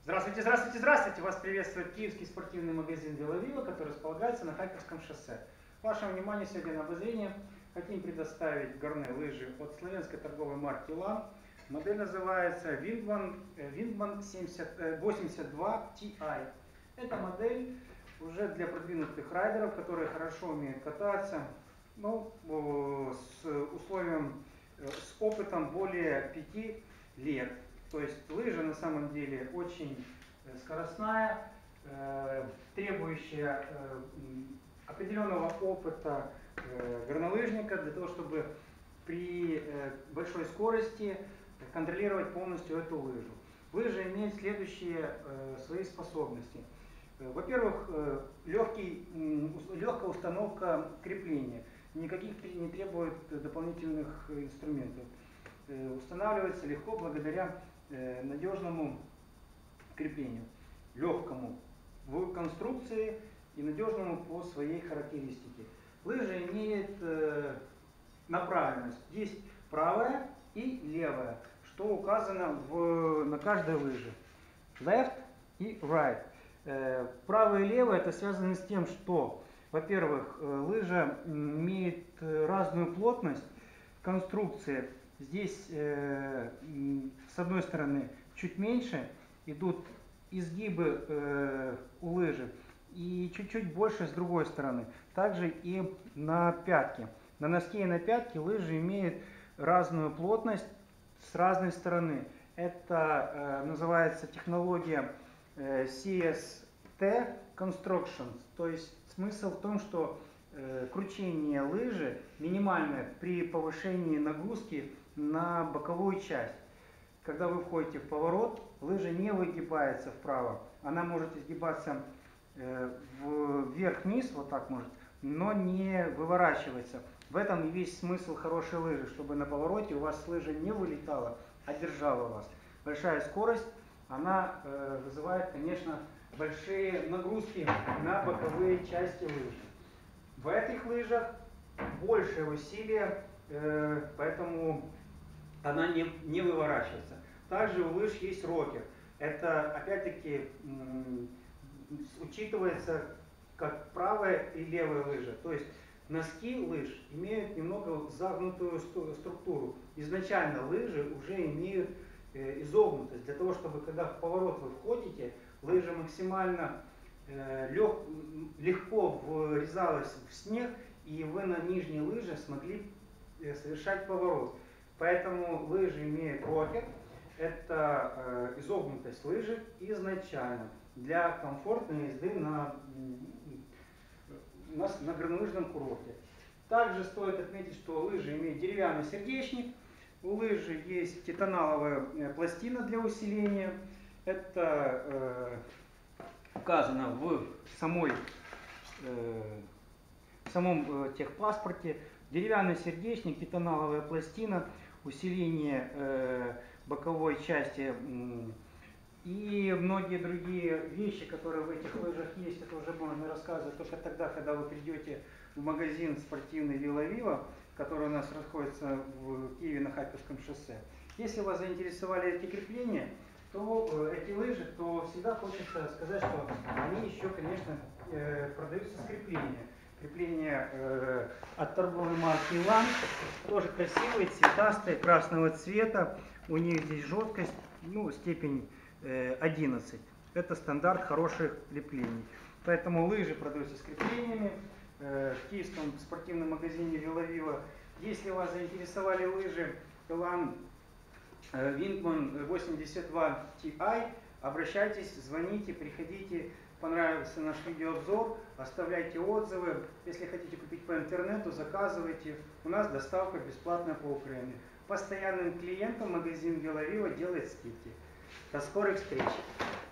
Здравствуйте, здравствуйте, здравствуйте! Вас приветствует киевский спортивный магазин «Веловиво», который располагается на Харьковском шоссе. Вашему вниманию сегодня на обозрение хотим предоставить горные лыжи от славянской торговой марки «Лан». Модель называется Wingman 82 Ti. Эта модель уже для продвинутых райдеров, которые хорошо умеют кататься, с опытом более 5 лет. То есть лыжа на самом деле очень скоростная, требующая определенного опыта горнолыжника для того, чтобы при большой скорости контролировать полностью эту лыжу. Лыжа имеет следующие свои способности. Во-первых, легкая установка крепления. Никаких не требует дополнительных инструментов. Устанавливается легко благодаря надежному креплению, легкому в конструкции и надежному по своей характеристике. Лыжа имеет направленность. Есть правая и левая, что указано на каждой лыже. Left и right. Правая и левая это связано с тем, что, во-первых, лыжа имеет разную плотность в конструкции. Здесь с одной стороны чуть меньше идут изгибы у лыжи и чуть-чуть больше с другой стороны. Также и на пятке. На носке и на пятке лыжи имеют разную плотность с разной стороны. Это называется технология CST Constructions. То есть смысл в том, что кручение лыжи минимальное при повышении нагрузки на боковую часть. Когда вы входите в поворот, лыжа не выгибается вправо. Она может изгибаться вверх-вниз, вот так может, но не выворачивается. В этом и весь смысл хорошей лыжи, чтобы на повороте у вас лыжа не вылетала, а держала вас. Большая скорость, она вызывает, конечно, большие нагрузки на боковые части лыжи. В этих лыжах большее усилие, поэтому она не выворачивается. Также у лыж есть рокер. Это опять-таки учитывается как правая и левая лыжа. То есть носки лыж имеют немного загнутую структуру. Изначально лыжи уже имеют изогнутость. Для того, чтобы когда в поворот вы входите, лыжа максимально легко врезалась в снег, и вы на нижней лыже смогли совершать поворот. Поэтому лыжи имеют рокер. Это изогнутость лыжи изначально для комфортной езды на горнолыжном курорте. Также стоит отметить, что лыжи имеют деревянный сердечник. У лыжи есть титаналовая пластина для усиления. Это указано в самом техпаспорте. Деревянный сердечник, титаналовая пластина, усиление боковой части и многие другие вещи, которые в этих лыжах есть. Это уже можно рассказывать только тогда, когда вы придете в магазин спортивный «Веловиво», который у нас находится в Киеве на Харьковском шоссе. Если вас заинтересовали эти крепления, эти лыжи, то всегда хочется сказать, что они еще, конечно, продаются с крепления. Крепления от торговой марки «Лан», тоже красивые, цветастые, красного цвета. У них здесь жесткость, степень 11. Это стандарт хороших креплений. Поэтому лыжи продаются с креплениями в киевском спортивном магазине «Веловиво». Если вас заинтересовали лыжи «Лан» Wingman 82 Ti, обращайтесь, звоните, приходите. Понравился наш видеообзор, оставляйте отзывы. Если хотите купить по интернету, заказывайте. У нас доставка бесплатная по Украине. Постоянным клиентам магазин «Веловиво» делает скидки. До скорых встреч!